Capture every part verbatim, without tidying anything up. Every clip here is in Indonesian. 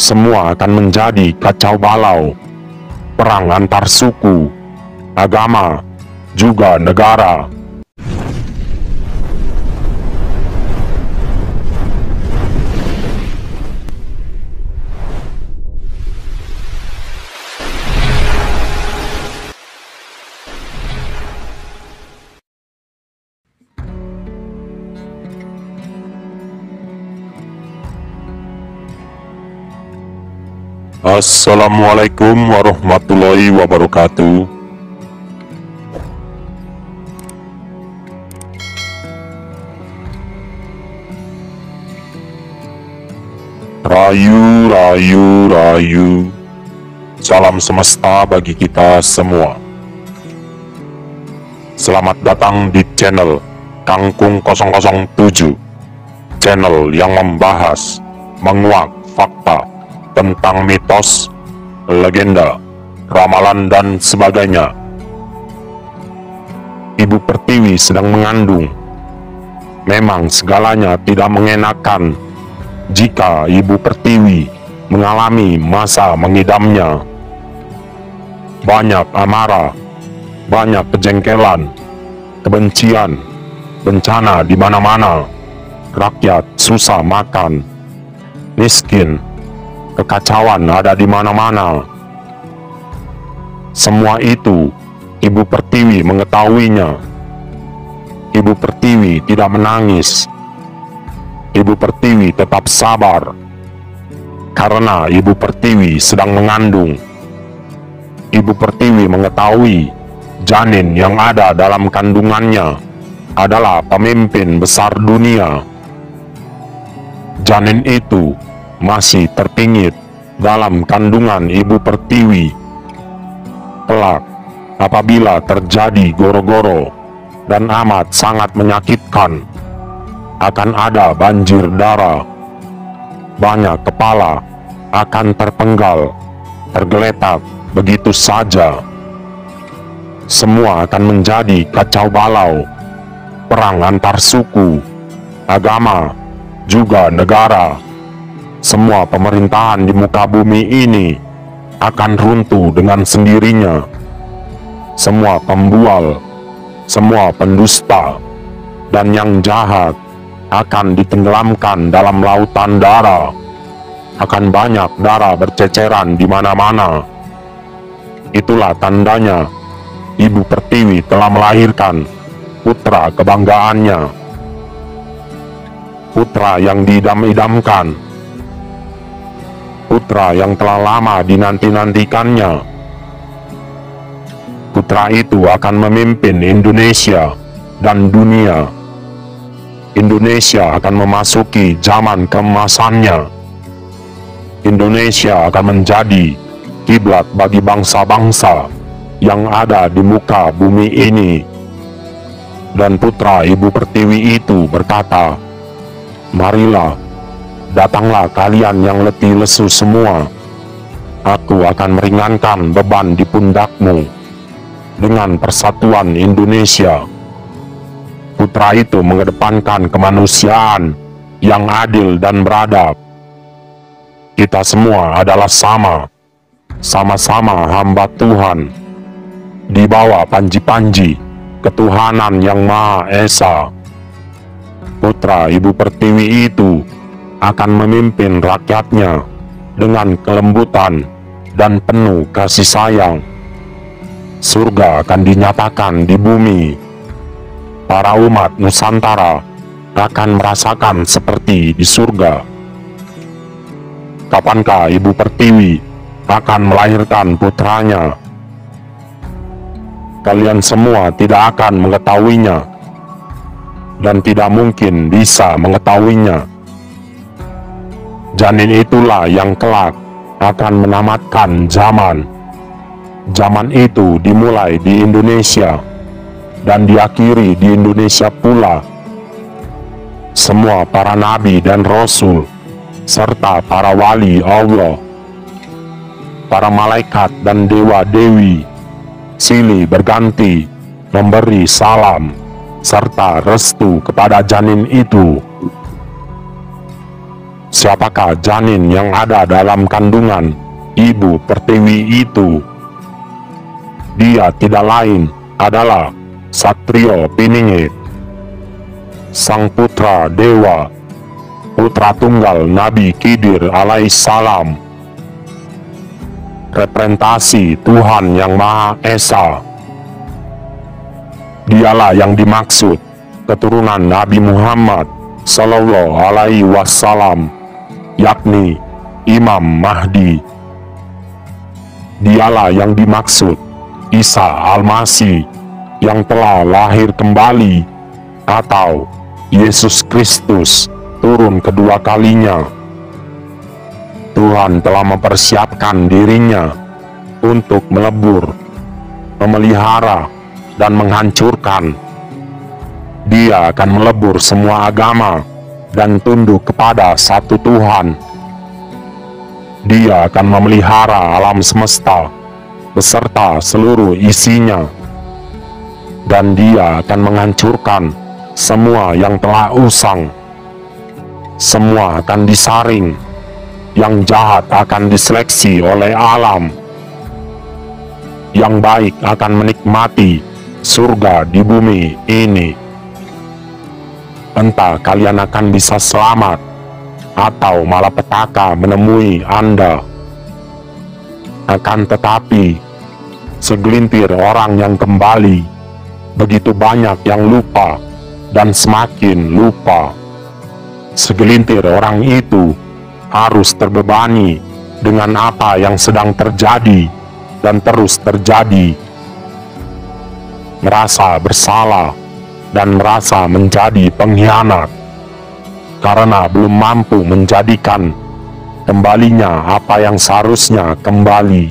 semua akan menjadi kacau balau, perang antar suku, agama, juga negara. Assalamualaikum warahmatullahi wabarakatuh. Rayu, rayu, rayu. Salam semesta bagi kita semua. Selamat datang di channel Kangkung nol nol tujuh. Channel yang membahas, menguak fakta tentang mitos, legenda, ramalan, dan sebagainya. Ibu Pertiwi sedang mengandung. Memang segalanya tidak mengenakan jika Ibu Pertiwi mengalami masa mengidamnya. Banyak amarah, banyak kejengkelan, kebencian, bencana di mana-mana. Rakyat susah makan, miskin, kekacauan ada di mana-mana. Semua itu Ibu Pertiwi mengetahuinya. Ibu Pertiwi tidak menangis. Ibu Pertiwi tetap sabar karena Ibu Pertiwi sedang mengandung. Ibu Pertiwi mengetahui janin yang ada dalam kandungannya adalah pemimpin besar dunia. Janin itu masih terpingit dalam kandungan Ibu Pertiwi. Kelak, apabila terjadi goro-goro dan amat sangat menyakitkan, akan ada banjir darah. Banyak kepala akan terpenggal, tergeletak begitu saja. Semua akan menjadi kacau balau, perang antar suku, agama, juga negara. Semua pemerintahan di muka bumi ini akan runtuh dengan sendirinya. Semua pembual, semua pendusta, dan yang jahat akan ditenggelamkan dalam lautan darah. Akan banyak darah berceceran di mana-mana. Itulah tandanya Ibu Pertiwi telah melahirkan putra kebanggaannya. Putra yang diidam-idamkan, putra yang telah lama dinanti-nantikannya. Putra itu akan memimpin Indonesia dan dunia. Indonesia akan memasuki zaman keemasannya. Indonesia akan menjadi kiblat bagi bangsa-bangsa yang ada di muka bumi ini. Dan putra Ibu Pertiwi itu berkata, "Marilah, datanglah kalian yang letih lesu semua. Aku akan meringankan beban di pundakmu dengan persatuan Indonesia." Putra itu mengedepankan kemanusiaan yang adil dan beradab. Kita semua adalah sama, sama-sama hamba Tuhan, di bawah panji-panji ketuhanan yang Maha Esa. Putra Ibu Pertiwi itu akan memimpin rakyatnya dengan kelembutan dan penuh kasih sayang. Surga akan dinyatakan di bumi. Para umat Nusantara akan merasakan seperti di surga. Kapankah Ibu Pertiwi akan melahirkan putranya? Kalian semua tidak akan mengetahuinya, dan tidak mungkin bisa mengetahuinya. Janin itulah yang kelak akan menamatkan zaman. Zaman itu dimulai di Indonesia dan diakhiri di Indonesia pula. Semua para nabi dan rasul serta para wali Allah, para malaikat dan dewa-dewi silih berganti memberi salam serta restu kepada janin itu. siapakah janin yang ada dalam kandungan Ibu Pertiwi itu? Dia tidak lain adalah Satrio Piningit, sang putra dewa, putra tunggal Nabi Khidir alaihissalam, representasi Tuhan Yang Maha Esa. Dialah yang dimaksud keturunan Nabi Muhammad Sallallahu Alaihi Wasallam, yakni Imam Mahdi. Dialah yang dimaksud Isa Al-Masih yang telah lahir kembali, atau Yesus Kristus turun kedua kalinya. Tuhan telah mempersiapkan dirinya untuk melebur, memelihara, dan menghancurkan. Dia akan melebur semua agama dan tunduk kepada satu Tuhan. Dia akan memelihara alam semesta beserta seluruh isinya, dan dia akan menghancurkan semua yang telah usang. Semua akan disaring, yang jahat akan diseleksi oleh alam, yang baik akan menikmati surga di bumi ini. Entah kalian akan bisa selamat, atau malapetaka menemui Anda. Akan tetapi, segelintir orang yang kembali, begitu banyak yang lupa, dan semakin lupa. Segelintir orang itu harus terbebani dengan apa yang sedang terjadi dan terus terjadi. Merasa bersalah dan merasa menjadi pengkhianat karena belum mampu menjadikan kembalinya apa yang seharusnya kembali.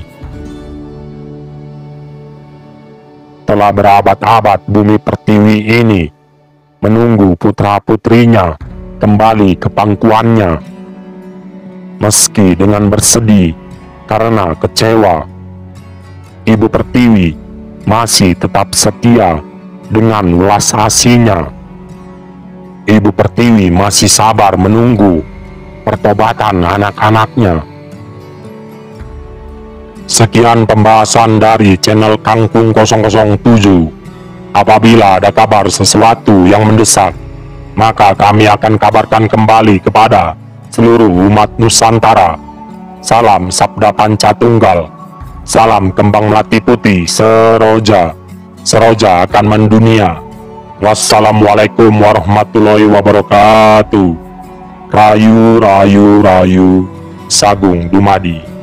Telah berabad-abad bumi Pertiwi ini menunggu putra-putrinya kembali ke pangkuannya. Meski dengan bersedih karena kecewa, Ibu Pertiwi masih tetap setia dengan welas asihnya. Ibu Pertiwi masih sabar menunggu pertobatan anak-anaknya. Sekian pembahasan dari channel Kangkung nol nol tujuh. Apabila ada kabar sesuatu yang mendesak, maka kami akan kabarkan kembali kepada seluruh umat Nusantara. Salam Sabda Pancatunggal, salam Kembang Melati Putih Seroja. Seroja akan mendunia. Wassalamualaikum warahmatullahi wabarakatuh. Rayu, rayu, rayu, Sagung Dumadi.